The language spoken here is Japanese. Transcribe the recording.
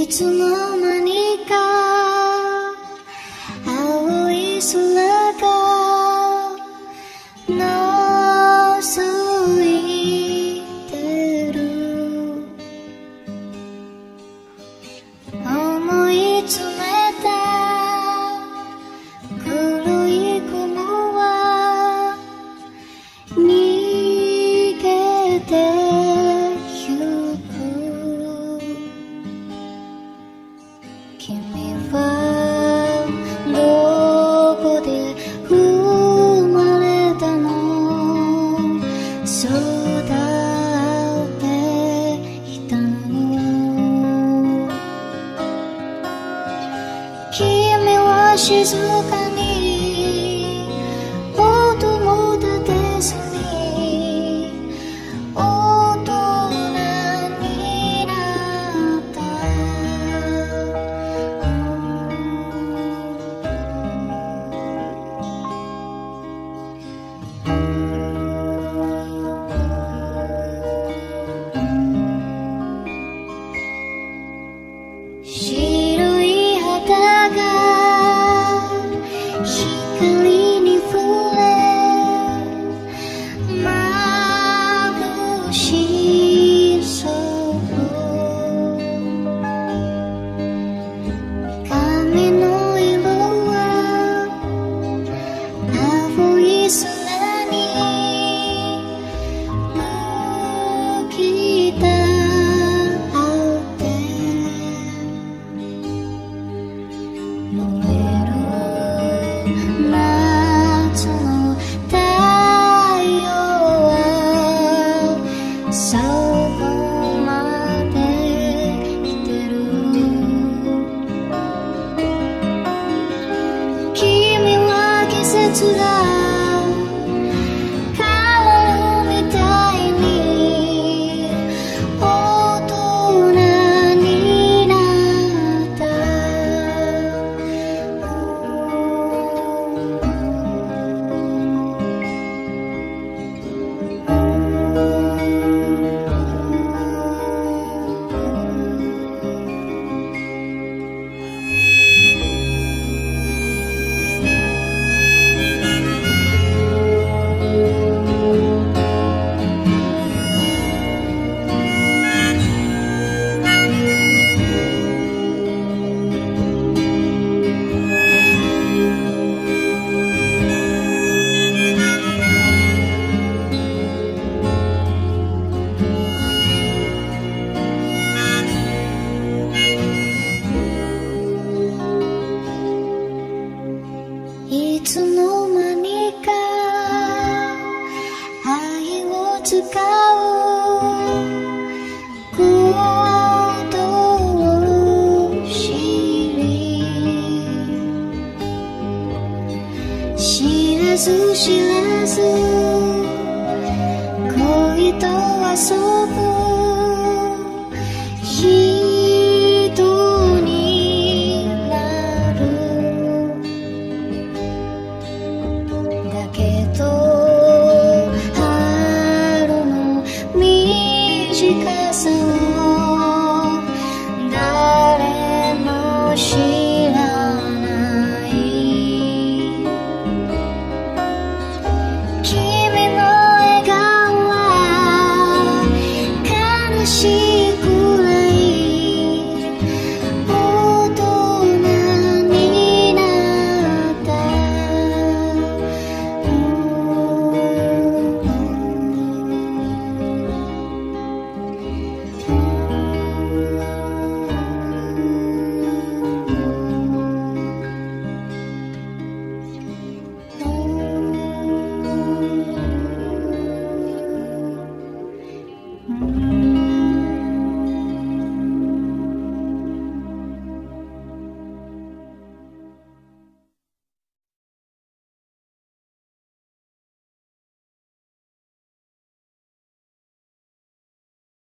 つの間にか青い空が覗いてる。思い詰めた黒い雲は逃げてゆく。君はどこで生まれたの？育ってきたの？君は静かに音も立てずに大人になった。白い肌が光に触れ眩しそう。髪の色は青い空に浮き立って燃える夏の太陽はそこまで来てる。君は季節が変わるみたいに大人になった。いつの間にか愛を使うことを知り、知らず知らず恋と遊ぶ